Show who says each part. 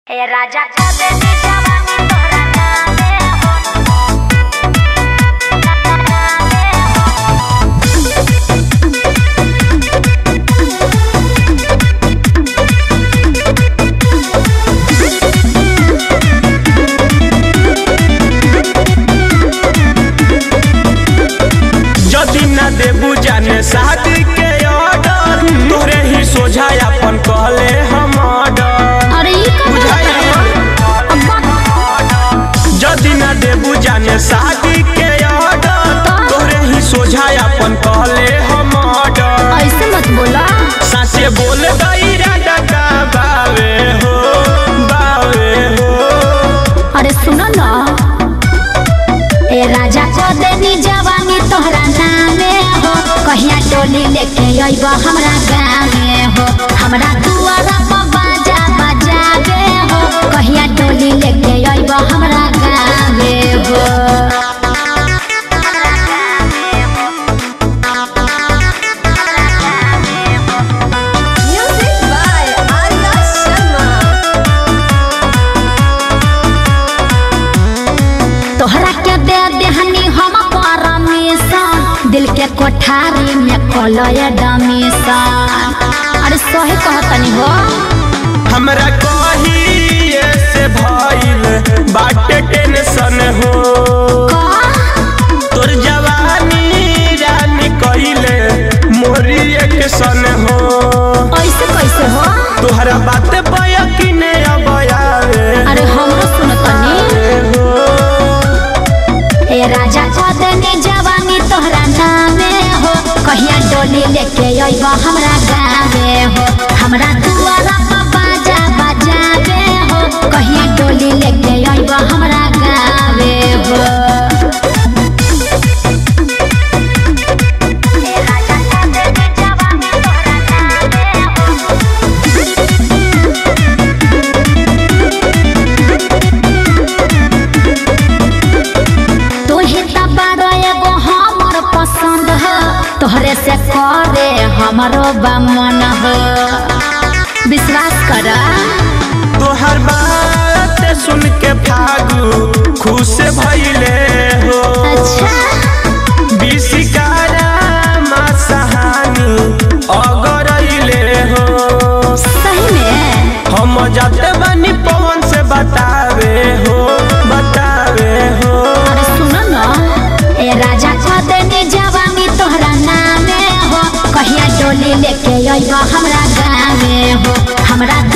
Speaker 1: हे राजा का देनी जवानी तोहरा नामे
Speaker 2: जदी ना देबू जाने शादी के ऑर्डर तोरे ही सोझा अपन कहले हम ऑर्डर।
Speaker 1: अरे ई
Speaker 2: जदी ना देबू जाने शादी के ऑर्डर तोरे ही सोझा अपन कहले हम ऑर्डर।
Speaker 1: ऐसे मत बोला,
Speaker 2: सासे बोल गई राजा का बावे हो बावे हो।
Speaker 1: अरे सुनो ना, ए राजा को देनी जवानी तोहरा नामे हो, कहिया टोली लेके अइबा हमरा गाँवे हो, हमरा दुआरा पर बाजा बजावे हो, कहिया टोली लेके अइबा हमरा गाँवे हो।
Speaker 3: Music by Arya Sharma.
Speaker 1: तोहरा के दे देहनी हम परमिशन, दिल के कोठारी में खोलय डमिशन। अरे सही कहतनी हो,
Speaker 2: हमरा कहिए से भइल बाटे टेंशन हो। तोर जवानी रानी कइले मोरी एक सन हो।
Speaker 1: ऐसे कैसे हो?
Speaker 2: तोहरा बात पे यकीन अब आवे।
Speaker 1: अरे हमरो सुनतनी,
Speaker 2: हो
Speaker 1: ए राजा को देनी जवानी तोहरा नामे हो, कहिया डोली लेके अइबा हमरा गाँवे हो, हमरा दुआरा पर बाजा बजावे हो, कहिया डोली लेके अइबा हमरा गाँवे हो। ए राजा को देनी जवानी तोहरा नामे हो, तोहे त बारो एगो हमर पसंद हो, तोहरे से करे हमरो बमन हो, विश्वास कर।
Speaker 2: तोहर बात सुन के फागू खुश भइले हो।
Speaker 1: अच्छा,
Speaker 2: बिसिकारा मासहानी अगरइले हो।
Speaker 1: सही में
Speaker 2: हम जाते बनी पवन से बतावे हो बतावे हो।
Speaker 1: अरे सुनो ना, ए राजा को देनी जवानी तोहरा नामे हो, कहिया डोली लेके अइबा हमरा गाँवे हो, हमरा